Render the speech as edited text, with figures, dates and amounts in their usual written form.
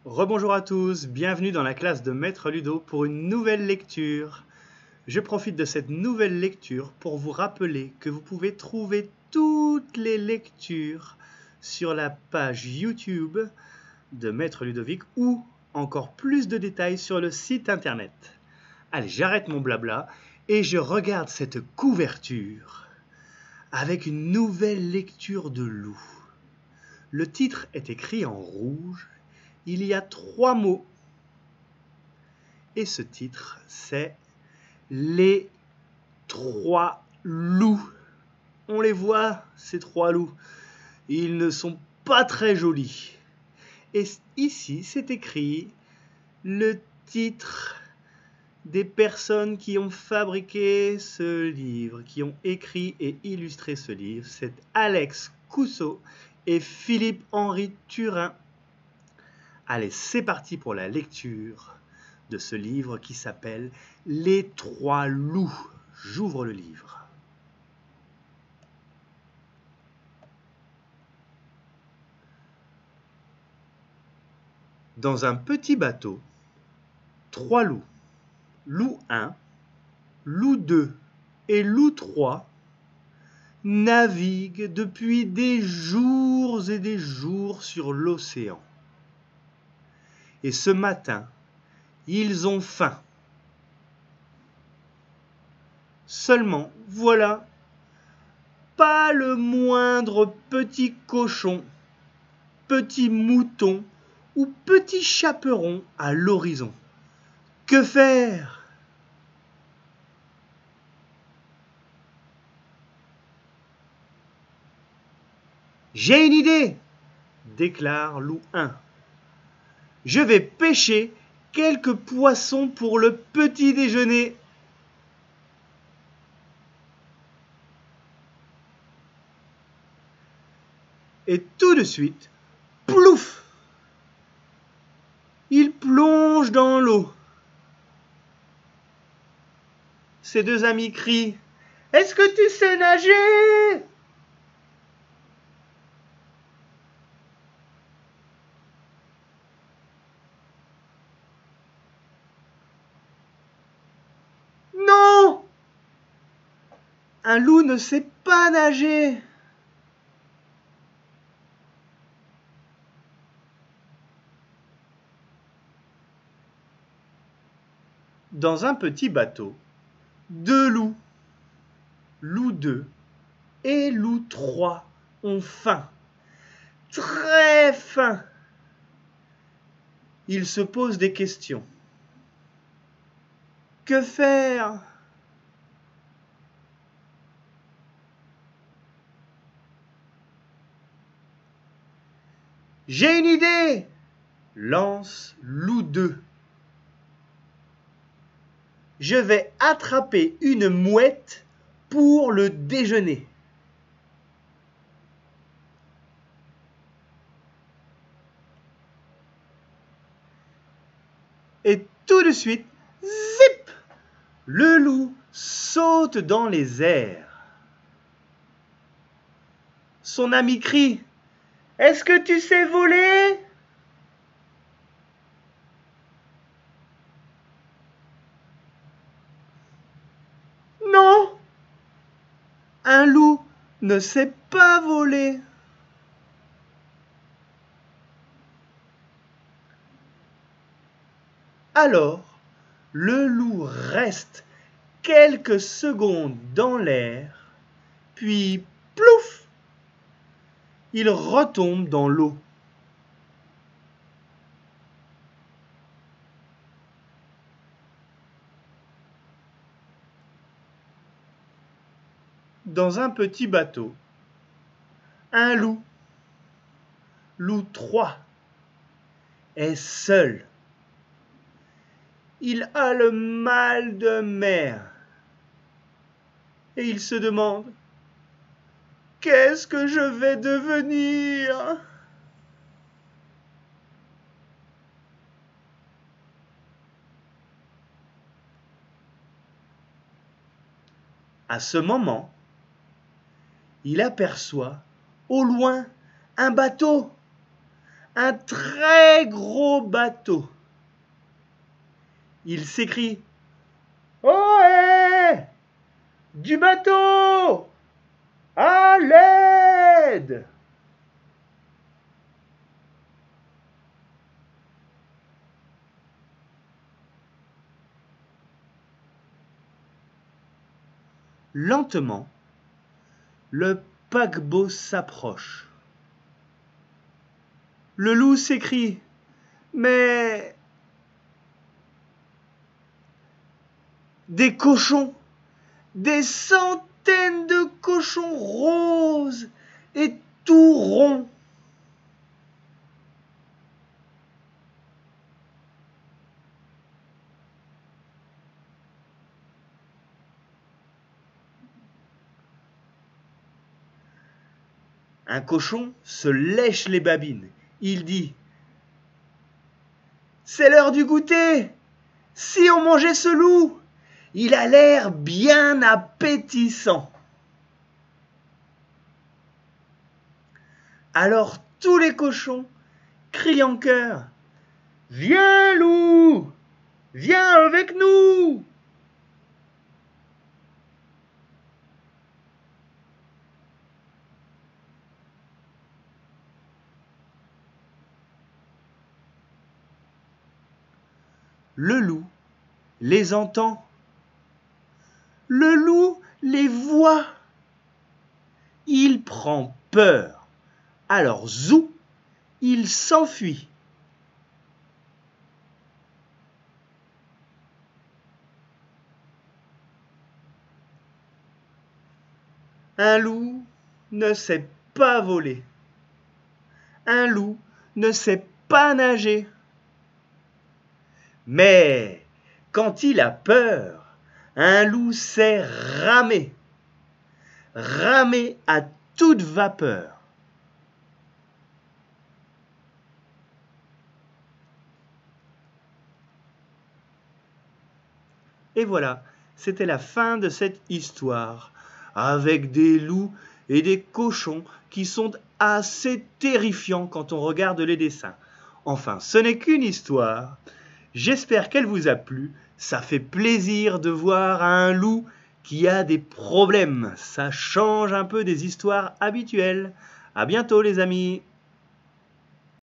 Rebonjour à tous, bienvenue dans la classe de Maître Ludo pour une nouvelle lecture. Je profite de cette nouvelle lecture pour vous rappeler que vous pouvez trouver toutes les lectures sur la page YouTube de Maître Ludovic ou encore plus de détails sur le site internet. Allez, j'arrête mon blabla et je regarde cette couverture avec une nouvelle lecture de loup. Le titre est écrit en rouge. Il y a 3 mots. Et ce titre, c'est Les 3 loups. On les voit, ces 3 loups. Ils ne sont pas très jolis. Et ici, c'est écrit le titre des personnes qui ont fabriqué ce livre, qui ont écrit et illustré ce livre. C'est Alex Cousseau et Philippe-Henri Turin. Allez, c'est parti pour la lecture de ce livre qui s'appelle Les 3 loups. J'ouvre le livre. Dans un petit bateau, 3 loups, loup 1, loup 2 et loup 3, naviguent depuis des jours et des jours sur l'océan. Et ce matin, ils ont faim. Seulement, voilà, pas le moindre petit cochon, petit mouton ou petit chaperon à l'horizon. Que faire ? J'ai une idée, déclare loup 1. Je vais pêcher quelques poissons pour le petit déjeuner. Et tout de suite, plouf ! Il plonge dans l'eau. Ses 2 amis crient « Est-ce que tu sais nager ?» Non ! Un loup ne sait pas nager. Dans un petit bateau, 2 loups, loup 2 et loup 3 ont faim, très faim. Ils se posent des questions. Que faire ? J'ai une idée, lance loup 2. Je vais attraper une mouette pour le déjeuner. Et tout de suite, zip ! Le loup saute dans les airs. Son ami crie « Est-ce que tu sais voler ?» Non, un loup ne sait pas voler. Alors, le loup reste quelques secondes dans l'air, puis plouf, il retombe dans l'eau. Dans un petit bateau, un loup, loup 3, est seul. Il a le mal de mer et il se demande « Qu'est-ce que je vais devenir ?» À ce moment, il aperçoit au loin un bateau un très gros bateau. Il s'écrie « Ohé! Du bateau! À l'aide !» Lentement, le paquebot s'approche. Le loup s'écrie « Mais... des cochons, des centaines de cochons roses et tout ronds. » Un cochon se lèche les babines. Il dit « C'est l'heure du goûter. Si on mangeait ce loup, il a l'air bien appétissant. » Alors tous les cochons crient en chœur « Viens loup, viens avec nous !» Le loup les entend. Le loup les voit. Il prend peur. Alors zou, il s'enfuit. Un loup ne sait pas voler. Un loup ne sait pas nager. Mais quand il a peur, un loup sait ramer. Ramer à toute vapeur. Et voilà, c'était la fin de cette histoire, avec des loups et des cochons qui sont assez terrifiants quand on regarde les dessins. Enfin, ce n'est qu'une histoire. J'espère qu'elle vous a plu. Ça fait plaisir de voir un loup qui a des problèmes. Ça change un peu des histoires habituelles. À bientôt les amis.